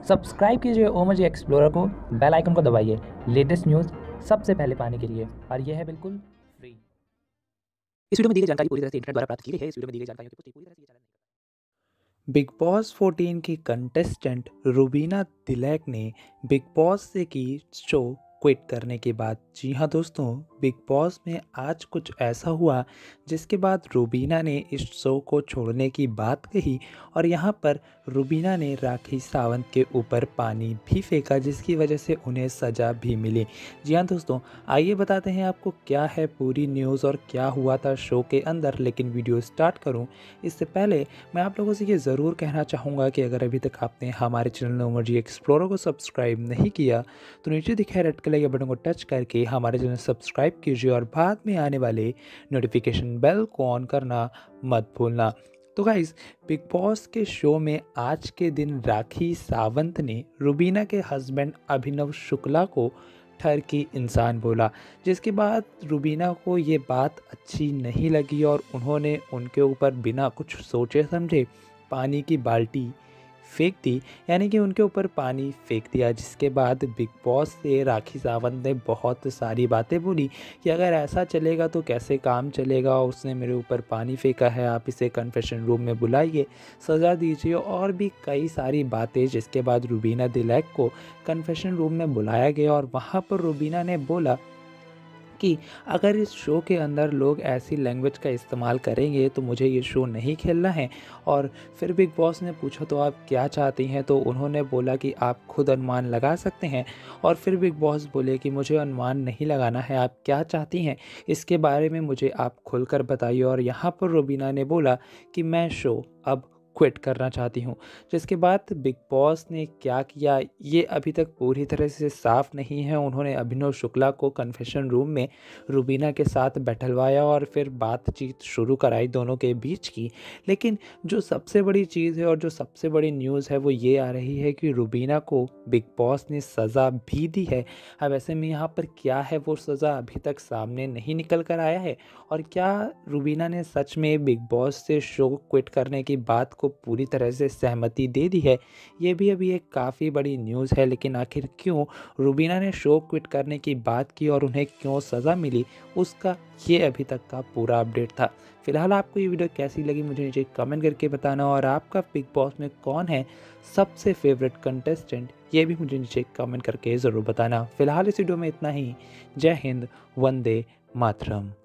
Subscribe कीजिए Omji Explorer को, bell icon को दबाइए लेटेस्ट न्यूज़ सबसे पहले पाने के लिए, और यह है बिल्कुल फ्री। इस वीडियो में दी गई जानकारी पूरी तरह से इंटरनेट द्वारा प्राप्त की गई है। इस वीडियो में दी गई जानकारियों की पुष्टि पूरी तरह से ये चैनल नहीं करता। बिग बॉस 14 की कंटेस्टेंट रुबीना तिलक ने बिग बॉस से की शो क्विट करने के बाद। जी हाँ दोस्तों, बिग बॉस में आज कुछ ऐसा हुआ जिसके बाद रुबीना ने इस शो को छोड़ने की बात कही और यहाँ पर रुबीना ने राखी सावंत के ऊपर पानी भी फेंका, जिसकी वजह से उन्हें सज़ा भी मिली। जी हाँ दोस्तों, आइए बताते हैं आपको क्या है पूरी न्यूज़ और क्या हुआ था शो के अंदर। लेकिन वीडियो स्टार्ट करूँ इससे पहले मैं आप लोगों से ये ज़रूर कहना चाहूँगा कि अगर अभी तक आपने हमारे चैनल ओमजी एक्सप्लोरर को सब्सक्राइब नहीं किया तो नीचे दिखे रेड कलर के बटन को टच करके हमारे चैनल सब्सक्राइब कीजिए और बाद में आने वाले नोटिफिकेशन बेल को ऑन करना मत भूलना। तो गाइज़, बिग बॉस के शो में आज के दिन राखी सावंत ने रुबीना के हस्बैंड अभिनव शुक्ला को ठरकी इंसान बोला, जिसके बाद रुबीना को ये बात अच्छी नहीं लगी और उन्होंने उनके ऊपर बिना कुछ सोचे समझे पानी की बाल्टी फेंक दी, यानी कि उनके ऊपर पानी फेंक दिया। जिसके बाद बिग बॉस से राखी सावंत ने बहुत सारी बातें बोली कि अगर ऐसा चलेगा तो कैसे काम चलेगा, उसने मेरे ऊपर पानी फेंका है, आप इसे कन्फेशन रूम में बुलाइए, सज़ा दीजिए, और भी कई सारी बातें। जिसके बाद रुबीना तिलक को कन्फेशन रूम में बुलाया गया और वहाँ पर रुबीना ने बोला कि अगर इस शो के अंदर लोग ऐसी लैंग्वेज का इस्तेमाल करेंगे तो मुझे ये शो नहीं खेलना है। और फिर बिग बॉस ने पूछा तो आप क्या चाहती हैं, तो उन्होंने बोला कि आप खुद अनुमान लगा सकते हैं। और फिर बिग बॉस बोले कि मुझे अनुमान नहीं लगाना है, आप क्या चाहती हैं इसके बारे में मुझे आप खुलकर बताइए। और यहाँ पर रुबीना ने बोला कि मैं शो अब क्विट करना चाहती हूँ। जिसके बाद बिग बॉस ने क्या किया ये अभी तक पूरी तरह से साफ नहीं है। उन्होंने अभिनव शुक्ला को कन्फेशन रूम में रुबीना के साथ बैठलवाया और फिर बातचीत शुरू कराई दोनों के बीच की। लेकिन जो सबसे बड़ी चीज़ है और जो सबसे बड़ी न्यूज़ है वो ये आ रही है कि रुबीना को बिग बॉस ने सज़ा भी दी है। अब ऐसे में यहाँ पर क्या है वो सज़ा अभी तक सामने नहीं निकल कर आया है, और क्या रुबीना ने सच में बिग बॉस से शो क्विट करने की बात को पूरी तरह से सहमति दे दी है, ये भी अभी एक काफ़ी बड़ी न्यूज़ है। लेकिन आखिर क्यों रुबीना ने शो क्विट करने की बात की और उन्हें क्यों सज़ा मिली, उसका ये अभी तक का पूरा अपडेट था। फिलहाल आपको ये वीडियो कैसी लगी मुझे नीचे कमेंट करके बताना, और आपका बिग बॉस में कौन है सबसे फेवरेट कंटेस्टेंट ये भी मुझे नीचे कमेंट करके ज़रूर बताना। फिलहाल इस वीडियो में इतना ही। जय हिंद, वंदे मातरम।